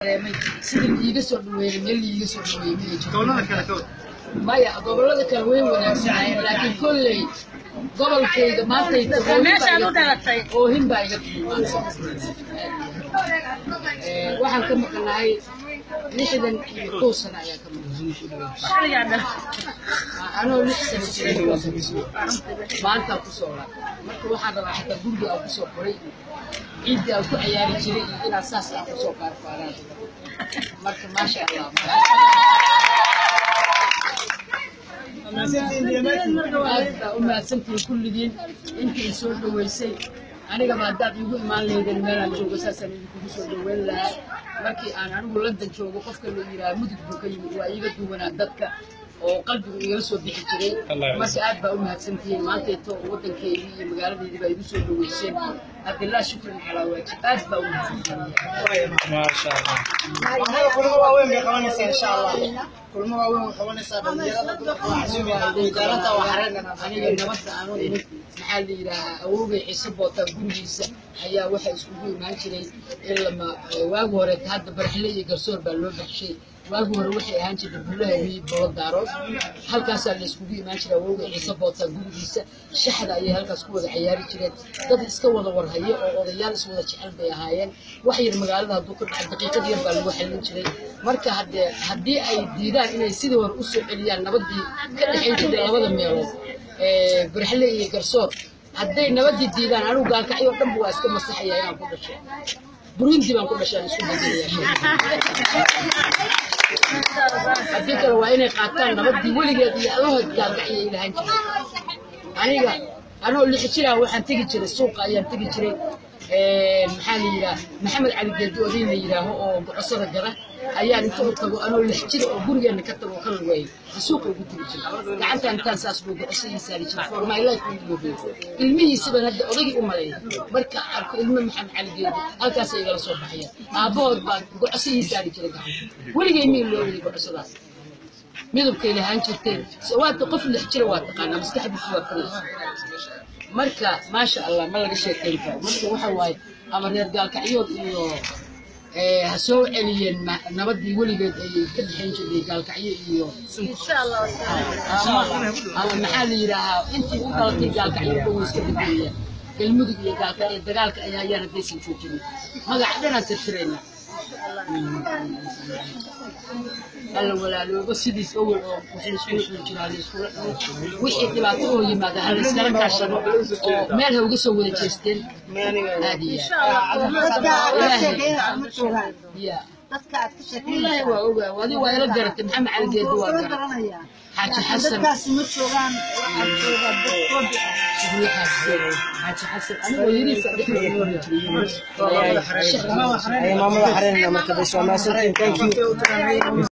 سيدي يجسر دوين ملي يجسر دوين ما يا قبل هذا كان وين وناسعين لكن كل قبل كذا ما تيجي وهم بايجت واحد كم قناعي لحدا يقوسنا يا كم أنا لحسن ما أنت قصورة ما واحد راح تقول أو قصور قريب إذا أكو عيال جري إلى أساس أو قصور كارفارات ما شاء الله ما سنتي كل دين أنت يسوي دويسي أنا قبل دات يقول ما لي ذا المال شو بس أسأل يقول يسوي ولا markii aan London joogo qofka la yiraahdo mudug buu ka yimid waa iga duwanaa dadka oo qalbigu iga soo bixi jiray marka aad baa u mahadsantihiin maanta inta wadankeedii iyo magaaladeedii baa igu soo dhaweyseen Hadal shukran ala wajhi aad baa u mahadsantihiin ma sha Allah kulma waaweyn bay qabanaysaa insha Allah kulma waaweyn way qabanaysaa dhalinyarada magaalada waxaan aniga nabadda aan u imid maxaa la yiraahdaa awowgay ciisaboota gurigiisa ayaa waxa iskugu imaan jiray ilaa waagu hore hadda barxle iyo garsoor baa loo baxshay waagu hore waxay ahaan jiray bullaha iyo boodaro halkaas la iskugu imaan jiray awowgay ciisaboota gurigiisa shaxda ayay halkaas ku wada ciyaari jireen dad iska wada warhayo oo odayaal is wada jecel bay ahaayeen wax yar magaalada haduu ka dhac daqiiqad yar baa lagu xalin jiray marka haddii ay diidaan inay sidii hore u soo celiyaan nabadii ka dhaxayn jirtay labada meelood barxle iyo garsoor hadday nabadii diidaan anigu Gaalkacyo dhan waa iska masaxaya inaan ku dhashay Burundi baan ku dhashay isku bedelayaa hadii kale waa inay qaataan nabadii weligeed iyo allaha Gaalkacyo ilaahan jiray anoo lix jira waxaan tagi jiray suuqa ayaan tagi jiray maxaa la yiraahdaa Maxamed Ali Geedi oo la yiraahdo oo gocosada gara ayaan inta u tago anoo lix jira oo gurigeena ka tago kan way suuqa ugu tagi jiray gacanta intaan saas buu gocosadiisa saari jiray for my life ilmihiisa baan hadda odagii u maleeyay marka arko ilmo Maxamed Ali Geedi halkaas ay igala soo baxayaan aabahood baan gocosadiisa saari jiray gacanta weligay ma iloobi gocosadaas midabka ilahan jirtay sawaabta qof lix jira waa taqaana maskaxdiisa waa fariis marka ma sha Allah ma laga sheekeyn karo marka waxa waay ama reer Gaalkacyood iyo ha soo celiyeen nabadii weligeed ay ka dhaxayn jirtay Gaalkacyo iyo insha Allah ama maxaa la yiraahdaa intii u dhalatay Gaalkacyo oo iska beddelaya galmudug iyo Gaalkacyo dagaalka ayaa yar hadaysan joojin magac dhan aan tirtirayna alla walaalo sidii awal oo waxay isku jiraan wixii dhibaato oo yimaada hal iskala kaashado oo meel uga soo wada jeesteen insha Allah ya dadka aad ka sheekeynaysaa waa ogaa wadi waa ila garatay Maxamed Ali Geedi waa garanaya Xaaji Xasan dadkaas ma joogaan Xaaji Xasan anigu yiriisa dhexdooda maamada xareen marka bay soo maasay thank you